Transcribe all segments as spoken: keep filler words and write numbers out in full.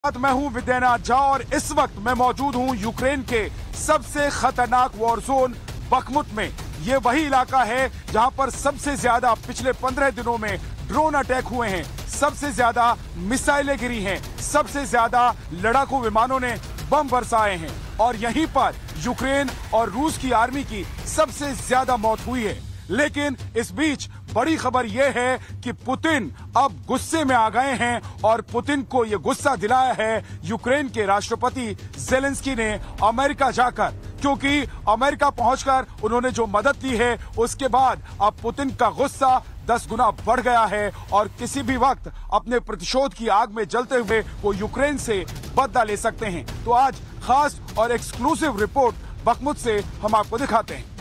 मैं हूं विद्यानाथ झा और इस वक्त मैं मौजूद हूं यूक्रेन के सबसे खतरनाक वॉर जोन बखमुत में। ये वही इलाका है जहां पर सबसे ज्यादा पिछले पंद्रह दिनों में ड्रोन अटैक हुए हैं, सबसे ज्यादा मिसाइलें गिरी हैं, सबसे ज्यादा लड़ाकू विमानों ने बम बरसाए हैं और यहीं पर यूक्रेन और रूस की आर्मी की सबसे ज्यादा मौत हुई है। लेकिन इस बीच बड़ी खबर यह है कि पुतिन अब गुस्से में आ गए हैं और पुतिन को यह गुस्सा दिलाया है यूक्रेन के राष्ट्रपति ज़ेलेंस्की ने अमेरिका जाकर, क्योंकि अमेरिका पहुंचकर उन्होंने जो मदद दी है उसके बाद अब पुतिन का गुस्सा दस गुना बढ़ गया है और किसी भी वक्त अपने प्रतिशोध की आग में जलते हुए वो यूक्रेन से बदला ले सकते हैं। तो आज खास और एक्सक्लूसिव रिपोर्ट बखमुत से हम आपको दिखाते हैं।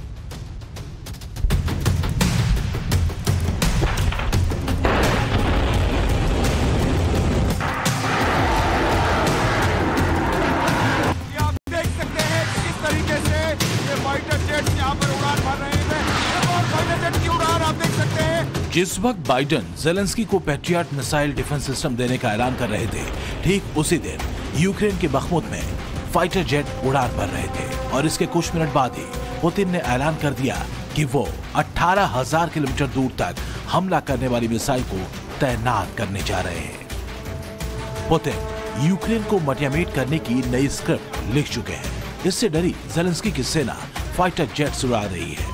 जिस वक्त बाइडेन ज़ेलेंस्की को पैट्रियट मिसाइल डिफेंस सिस्टम देने का ऐलान कर रहे थे, ठीक उसी दिन यूक्रेन के बखमुत में फाइटर जेट उड़ान भर रहे थे और इसके कुछ मिनट बाद ही पुतिन ने ऐलान कर दिया कि वो अठारह हजार किलोमीटर दूर तक हमला करने वाली मिसाइल को तैनात करने जा रहे हैं। पुतिन यूक्रेन को मटियामेट करने की नई स्क्रिप्ट लिख चुके हैं। इससे डरी ज़ेलेंस्की की सेना फाइटर जेट्स उड़ा रही है।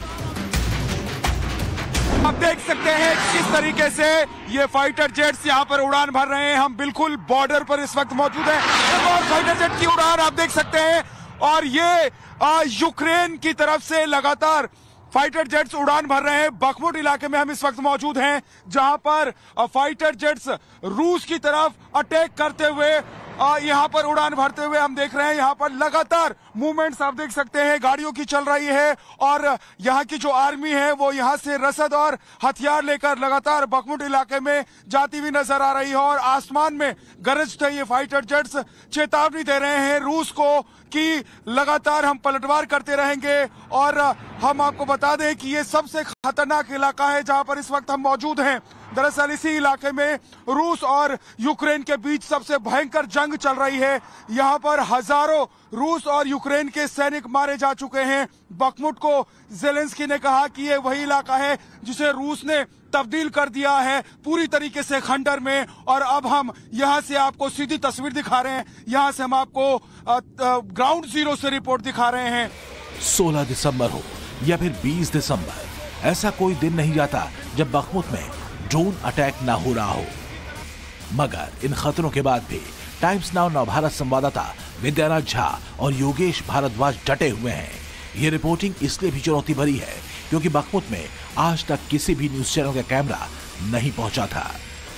आप देख सकते हैं किस तरीके से ये फाइटर जेट्स यहाँ पर उड़ान भर रहे हैं। हम बिल्कुल बॉर्डर पर इस वक्त मौजूद हैं और फाइटर जेट की उड़ान आप देख सकते हैं और ये आ, यूक्रेन की तरफ से लगातार फाइटर जेट्स उड़ान भर रहे हैं। बखमुत इलाके में हम इस वक्त मौजूद हैं जहां पर फाइटर जेट्स रूस की तरफ अटैक करते हुए यहां पर उड़ान भरते हुए हम देख रहे हैं। यहां पर लगातार मूवमेंट्स आप देख सकते हैं, गाड़ियों की चल रही है और यहां की जो आर्मी है वो यहां से रसद और हथियार लेकर लगातार बखमुत इलाके में जाती हुई नजर आ रही है और आसमान में गरजते ये फाइटर जेट्स चेतावनी दे रहे हैं रूस को कि लगातार हम पलटवार करते रहेंगे। और हम आपको बता दें कि ये सबसे खतरनाक इलाका है जहां पर इस वक्त हम मौजूद हैं। दरअसल इसी इलाके में रूस और यूक्रेन के बीच सबसे भयंकर जंग चल रही है। यहां पर हजारों रूस और यूक्रेन के सैनिक मारे जा चुके हैं। बखमुत को ज़ेलेंस्की ने कहा कि ये वही इलाका है जिसे रूस ने तब्दील कर दिया है पूरी तरीके से खंडर में। और अब हम यहां से आपको सीधी तस्वीर दिखा रहे हैं, यहां से हम आपको ग्राउंड जीरो से रिपोर्ट दिखा रहे हैं। सोलह दिसंबर हो या फिर बीस दिसंबर, ऐसा कोई दिन नहीं जाता जब बखमुत में ड्रोन अटैक ना हो रहा हो। मगर इन खतरों के बाद भी टाइम्स नाउ नवभारत संवाददाता विद्यानाथ झा और योगेश भारद्वाज डटे हुए हैं। ये रिपोर्टिंग इसलिए भी चुनौती भरी है क्योंकि बखमुत में आज तक किसी भी न्यूज चैनल का कैमरा नहीं पहुंचा था।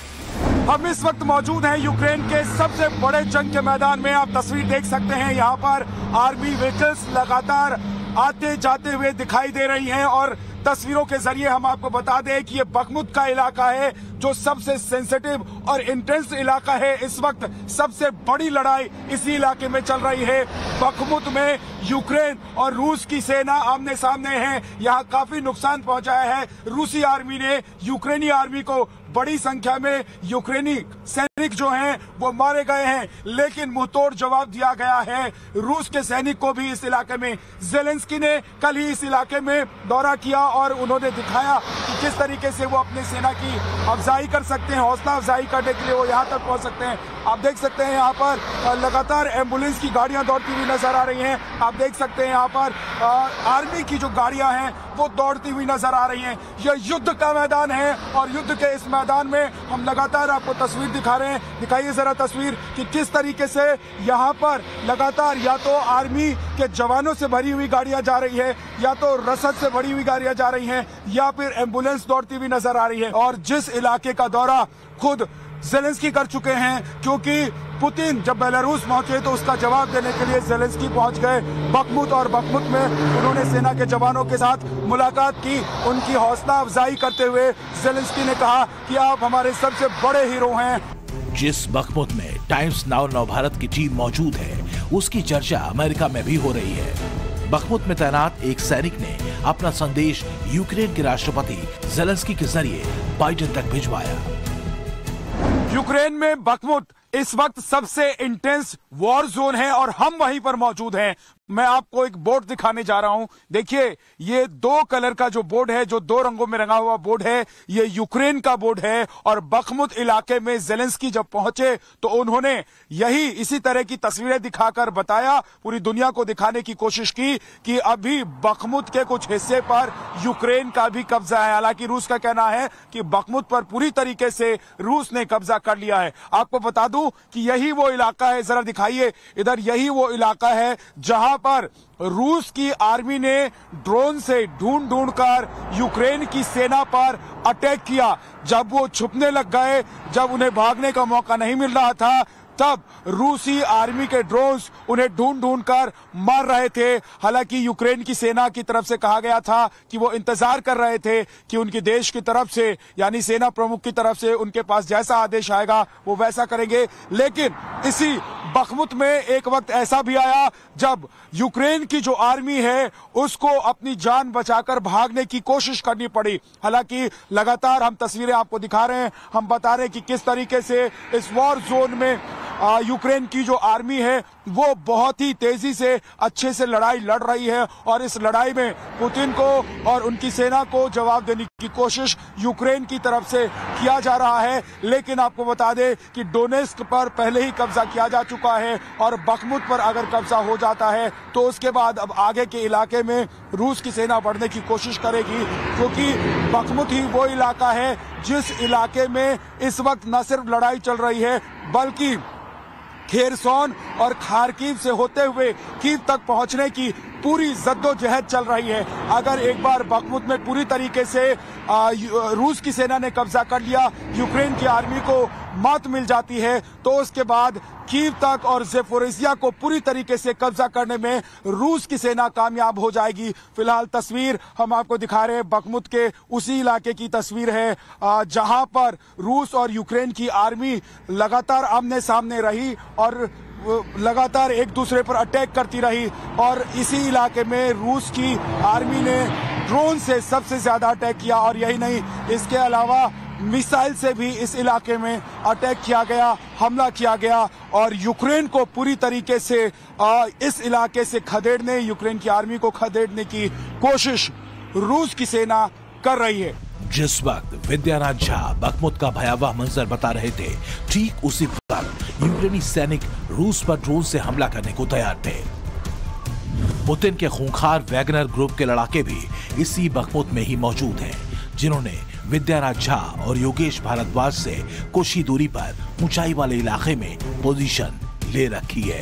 हम इस वक्त मौजूद हैं यूक्रेन के सबसे बड़े जंग के मैदान में। आप तस्वीर देख सकते हैं, यहाँ पर आर्मी व्हीकल्स लगातार आते जाते हुए दिखाई दे रही हैं और तस्वीरों के जरिए हम आपको बता दें कि ये बखमुत का इलाका है जो सबसे सेंसिटिव और इंटेंस इलाका है। इस वक्त सबसे बड़ी लड़ाई इसी इलाके में चल रही है। बखमुत में यूक्रेन और रूस की सेना आमने सामने है। यहाँ काफी नुकसान पहुंचाया है रूसी आर्मी ने। यूक्रेनी आर्मी को बड़ी संख्या में यूक्रेनी सैनिक जो हैं वो मारे गए हैं, लेकिन मुंहतोड़ जवाब दिया गया है रूस के सैनिक को भी इस इलाके में। ज़ेलेंस्की ने कल ही इस इलाके में दौरा किया और उन्होंने दिखाया कि किस तरीके से वो अपनी सेना की अफजाई कर सकते हैं, हौसला अफजाई करने के लिए वो यहाँ तक पहुँच सकते हैं। आप देख सकते हैं यहाँ पर लगातार एम्बुलेंस की गाड़ियां दौड़ती हुई नजर आ रही हैं। आप देख सकते हैं यहाँ पर आ, आर्मी की जो गाड़ियां हैं वो दौड़ती हुई नजर आ रही हैं। यह युद्ध का मैदान है और युद्ध के इस मैदान में हम लगातार आपको तस्वीर दिखा रहे हैं। दिखाइए जरा तस्वीर कि किस तरीके से यहाँ पर लगातार या तो आर्मी के जवानों से भरी हुई गाड़ियां जा रही है, या तो रसद से भरी हुई गाड़ियां जा रही हैं, या फिर एम्बुलेंस दौड़ती हुई नजर आ रही है। और जिस इलाके का दौरा खुद ज़ेलेंस्की कर चुके हैं, क्योंकि पुतिन जब बेलारूस पहुंचे तो उसका जवाब देने के लिए ज़ेलेंस्की पहुंच गए बखमुत और बखमुत में उन्होंने सेना के जवानों के साथ मुलाकात की। उनकी हौसला अफजाई करते हुए ज़ेलेंस्की ने कहा कि आप हमारे सबसे बड़े हीरो हैं। जिस बखमुत में टाइम्स नाउ नवभारत की टीम मौजूद है उसकी चर्चा अमेरिका में भी हो रही है। बखमुत में तैनात एक सैनिक ने अपना संदेश यूक्रेन के राष्ट्रपति ज़ेलेंस्की के जरिए बाइडेन तक भिजवाया। यूक्रेन में बखमुत इस वक्त सबसे इंटेंस वॉर जोन है और हम वहीं पर मौजूद हैं। मैं आपको एक बोर्ड दिखाने जा रहा हूं। देखिए, ये दो कलर का जो बोर्ड है, जो दो रंगों में रंगा हुआ बोर्ड है, ये यूक्रेन का बोर्ड है। और बखमुत इलाके में ज़ेलेंस्की जब पहुंचे तो उन्होंने यही इसी तरह की तस्वीरें दिखाकर बताया, पूरी दुनिया को दिखाने की कोशिश की कि अभी बखमुत के कुछ हिस्से पर यूक्रेन का भी कब्जा है। हालांकि रूस का कहना है कि बखमुत पर पूरी तरीके से रूस ने कब्जा कर लिया है। आपको बता दूं कि यही वो इलाका है, जरा दिखाइए इधर, यही वो इलाका है जहां पर रूस की आर्मी ने ड्रोन से ढूंढ ढूंढ कर यूक्रेन की सेना पर अटैक किया। जब वो छुपने लग गए, जब उन्हें भागने का मौका नहीं मिल रहा था, तब रूसी आर्मी के ड्रोन्स उन्हें ढूंढ ढूंढ कर मार रहे थे। हालांकि यूक्रेन की सेना की तरफ से कहा गया था कि वो इंतजार कर रहे थे कि उनके देश की तरफ से, यानी सेना प्रमुख की तरफ से उनके पास जैसा आदेश आएगा वो वैसा करेंगे। लेकिन इसी बखमुत में एक वक्त ऐसा भी आया जब यूक्रेन की जो आर्मी है उसको अपनी जान बचाकर भागने की कोशिश करनी पड़ी। हालांकि लगातार हम तस्वीरें आपको दिखा रहे हैं, हम बता रहे हैं कि किस तरीके से इस वॉर जोन में आ, यूक्रेन की जो आर्मी है वो बहुत ही तेजी से अच्छे से लड़ाई लड़ रही है। और इस लड़ाई में पुतिन को और उनकी सेना को जवाब देने की कोशिश यूक्रेन की तरफ से किया जा रहा है। लेकिन आपको बता दें कि डोनेस्क पर पहले ही कब्जा किया जा चुका है और बखमुत पर अगर कब्जा हो जाता है तो उसके बाद अब आगे के इलाके में रूस की सेना बढ़ने की कोशिश करेगी, क्योंकि बखमुत ही वो इलाका है जिस इलाके में इस वक्त न सिर्फ लड़ाई चल रही है बल्कि खेरसोन और खारकीव से होते हुए कीव तक पहुंचने की पूरी जद्दोजहद चल रही है। अगर एक बार बखमुत में पूरी तरीके से आ, रूस की सेना ने कब्जा कर लिया, यूक्रेन की आर्मी को मात मिल जाती है, तो उसके बाद कीव तक और ज़ेपोरिज़िया को पूरी तरीके से कब्जा करने में रूस की सेना कामयाब हो जाएगी। फिलहाल तस्वीर हम आपको दिखा रहे हैं, बखमुत के उसी इलाके की तस्वीर है जहां पर रूस और यूक्रेन की आर्मी लगातार आमने सामने रही और लगातार एक दूसरे पर अटैक करती रही। और इसी इलाके में रूस की आर्मी ने ड्रोन से सबसे ज्यादा अटैक किया। और यही नहीं, इसके अलावा मिसाइल से भी इस इलाके में अटैक किया गया, हमला किया गया और यूक्रेन को पूरी तरीके से इस इलाके से खदेड़ने, यूक्रेन की आर्मी को खदेड़ने की कोशिश रूस की सेना कर रही है। जिस वक्त विद्याराज झा बखमुत का भयावह मंजर बता रहे थे, ठीक उसी वक्त यूक्रेनी सैनिक रूस पर ड्रोन से हमला करने को तैयार थे। पुतिन के खूंखार वैगनर ग्रुप के लड़ाके भी इसी बखमुत में ही मौजूद हैं, जिन्होंने विद्याराज झा और योगेश भारद्वाज से कुछ ही दूरी पर ऊंचाई वाले इलाके में पोजीशन ले रखी है।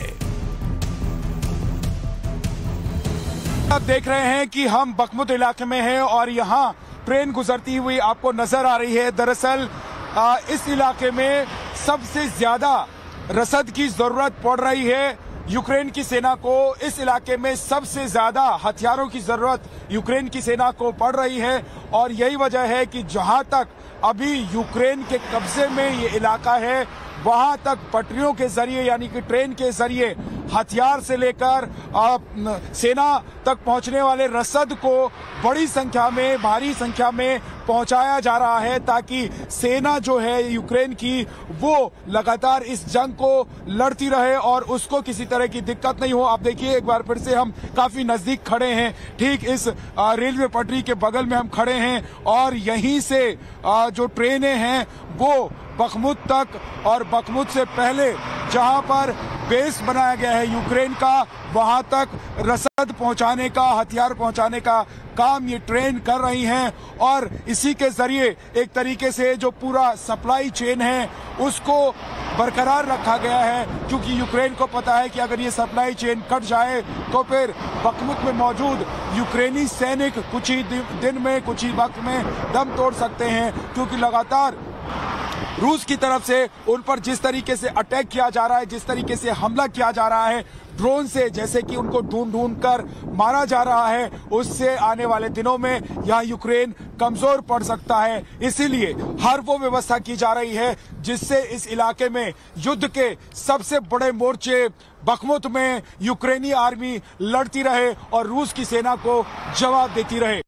आप देख रहे हैं कि हम बखमुत इलाके में हैं और यहाँ ट्रेन गुजरती हुई आपको नजर आ रही है। दरअसल इस इलाके में सबसे ज्यादा रसद की जरूरत पड़ रही है यूक्रेन की सेना को। इस इलाके में सबसे ज्यादा हथियारों की जरूरत यूक्रेन की सेना को पड़ रही है और यही वजह है कि जहां तक अभी यूक्रेन के कब्जे में ये इलाका है, वहां तक पटरियों के जरिए यानी कि ट्रेन के जरिए हथियार से लेकर सेना तक पहुंचने वाले रसद को बड़ी संख्या में, भारी संख्या में पहुंचाया जा रहा है, ताकि सेना जो है यूक्रेन की वो लगातार इस जंग को लड़ती रहे और उसको किसी तरह की दिक्कत नहीं हो। आप देखिए, एक बार फिर से हम काफी नजदीक खड़े हैं, ठीक इस रेलवे पटरी के बगल में हम खड़े हैं और यहीं से जो ट्रेनें हैं वो बखमुत तक और बखमुत से पहले जहां पर बेस बनाया गया है यूक्रेन का, वहां तक रसद पहुंचाने का, हथियार पहुंचाने का काम ये ट्रेन कर रही हैं। और इसी के जरिए एक तरीके से जो पूरा सप्लाई चेन है उसको बरकरार रखा गया है, क्योंकि यूक्रेन को पता है कि अगर ये सप्लाई चेन कट जाए तो फिर बखमुत में मौजूद यूक्रेनी सैनिक कुछ ही दिन में, कुछ ही वक्त में दम तोड़ सकते हैं, क्योंकि लगातार रूस की तरफ से उन पर जिस तरीके से अटैक किया जा रहा है, जिस तरीके से हमला किया जा रहा है ड्रोन से, जैसे कि उनको ढूंढ ढूंढ कर मारा जा रहा है, उससे आने वाले दिनों में यहाँ यूक्रेन कमजोर पड़ सकता है। इसीलिए हर वो व्यवस्था की जा रही है जिससे इस इलाके में युद्ध के सबसे बड़े मोर्चे बखमुत में यूक्रेनी आर्मी लड़ती रहे और रूस की सेना को जवाब देती रहे।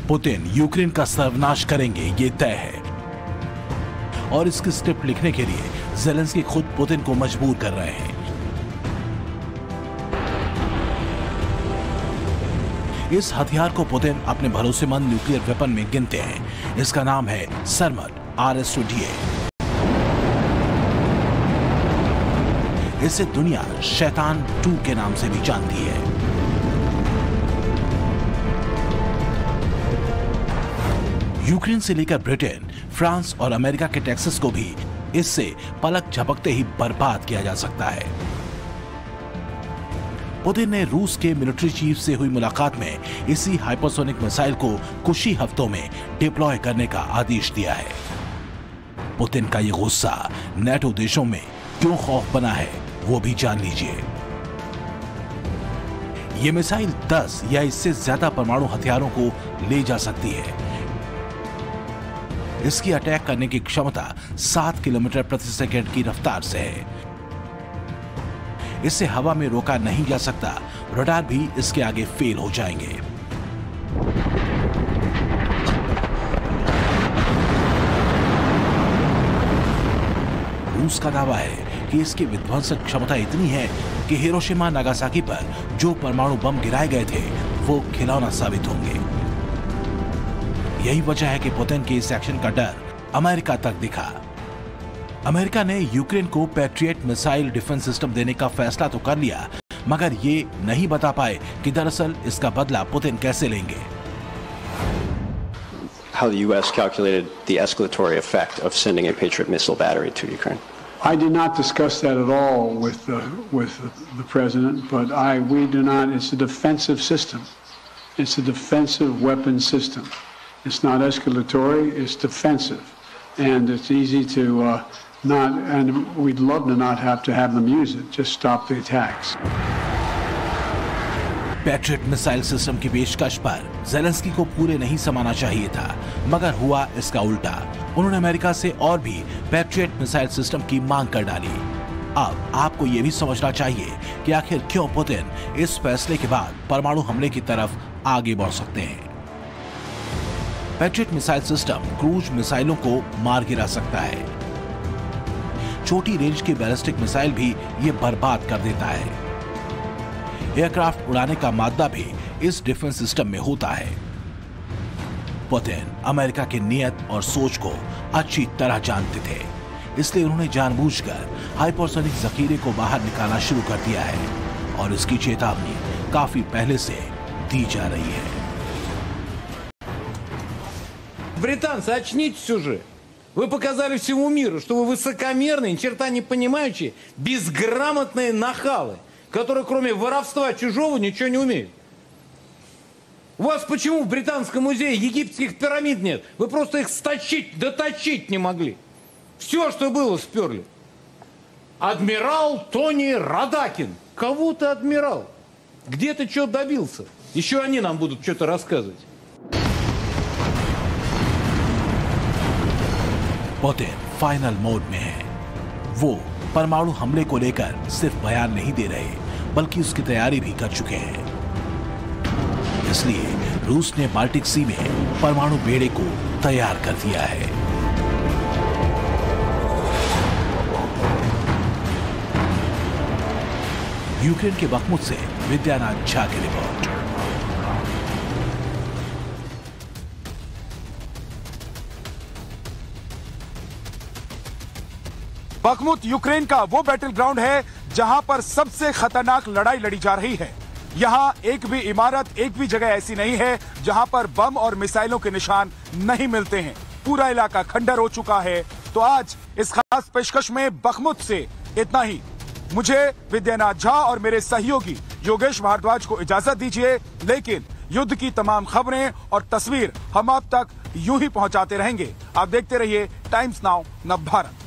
पुतिन यूक्रेन का सर्वनाश करेंगे ये तय है, और इसकी स्क्रिप्ट लिखने के लिए ज़ेलेंस्की खुद पुतिन को मजबूर कर रहे हैं। इस हथियार को पुतिन अपने भरोसेमंद न्यूक्लियर वेपन में गिनते हैं। इसका नाम है Sarmat R S two D A. इसे दुनिया शैतान टू के नाम से भी जानती है। यूक्रेन से लेकर ब्रिटेन, फ्रांस और अमेरिका के टेक्सास को भी इससे पलक झपकते ही बर्बाद किया जा सकता है। पुतिन ने रूस के मिलिट्री चीफ से हुई मुलाकात में इसी हाइपरसोनिक मिसाइल को कुछ ही हफ्तों में डिप्लॉय करने का आदेश दिया है। पुतिन का ये गुस्सा नेटो देशों में क्यों खौफ बना है, वो भी जान लीजिए। ये मिसाइल दस या इससे ज्यादा परमाणु हथियारों को ले जा सकती है। इसकी अटैक करने की क्षमता सात किलोमीटर प्रति सेकंड की रफ्तार से है। इससे हवा में रोका नहीं जा सकता, रडार भी इसके आगे फेल हो जाएंगे। रूस का दावा है कि इसकी विध्वंसक क्षमता इतनी है कि हिरोशिमा नागासाकी पर जो परमाणु बम गिराए गए थे वो खिलौना साबित होंगे। यही वजह है कि पुतिन के इस एक्शन का डर अमेरिका तक दिखा। अमेरिका ने यूक्रेन को पैट्रियट मिसाइल डिफेंस सिस्टम देने का फैसला तो कर लिया, मगर ये नहीं बता पाए कि दरअसल इसका बदला पुतिन कैसे लेंगे। How the U S calculated the escalatory effect of sending a Patriot missile battery to Ukraine. I did not discuss that at all with the, with the president, but I we do not. It's a defensive system. It's a defensive weapon system. It's not escalatory. It's defensive, and it's easy to. Uh, Not, and we'd love to not have to have them use it. Just stop the attacks. Patriot missile system की पेशकश पर Zelensky को पूरे नहीं समाना चाहिए था, मगर हुआ इसका उल्टा। उन्होंने अमेरिका से और भी पैट्रियट मिसाइल सिस्टम की मांग कर डाली। अब आपको यह भी समझना चाहिए कि आखिर क्यों पुतिन इस फैसले के बाद परमाणु हमले की तरफ आगे बढ़ सकते हैं। पैट्रियट मिसाइल सिस्टम क्रूज मिसाइलों को मार गिरा सकता है। छोटी रेंज की बैलिस्टिक मिसाइल भी ये बर्बाद कर देता है। एयरक्राफ्ट उड़ाने का मादा भी इस डिफेंस सिस्टम में होता है। पुतिन अमेरिका की नीयत और सोच को अच्छी तरह जानते थे, इसलिए उन्होंने जानबूझकर हाइपरसोनिक जखीरे को बाहर निकालना शुरू कर दिया है, और इसकी चेतावनी काफी पहले से दी जा रही है। Британцы, очнитесь уже! Вы показали всему миру, что вы высокомерные, ни черта не понимающие, безграмотные нахалы, которые кроме воровства чужого ничего не умеют. У вас почему в Британском музее египетских пирамид нет? Вы просто их сточить, доточить не могли. Все, что было, сперли. Адмирал Тони Радакин. Кого ты адмирал? Где ты что добился? Еще они нам будут что-то рассказывать. पुतिन फाइनल मोड में है। वो परमाणु हमले को लेकर सिर्फ बयान नहीं दे रहे, बल्कि उसकी तैयारी भी कर चुके हैं। इसलिए रूस ने बाल्टिक सी में परमाणु बेड़े को तैयार कर दिया है। यूक्रेन के बखमुत से विद्यानाथ झा की रिपोर्ट। बखमुत यूक्रेन का वो बैटल ग्राउंड है जहां पर सबसे खतरनाक लड़ाई लड़ी जा रही है। यहां एक भी इमारत, एक भी जगह ऐसी नहीं है जहां पर बम और मिसाइलों के निशान नहीं मिलते हैं। पूरा इलाका खंडर हो चुका है। तो आज इस खास पेशकश में बखमुत से इतना ही। मुझे विद्यानाथ झा और मेरे सहयोगी योगेश भारद्वाज को इजाजत दीजिए, लेकिन युद्ध की तमाम खबरें और तस्वीर हम आप तक यूं ही पहुंचाते रहेंगे। आप देखते रहिए टाइम्स नाउ नव भारत।